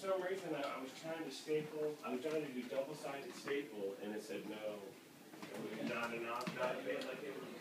some reason, I was trying to staple, I was trying to do double-sided staple, and it said no. It was not enough, not yet, like it was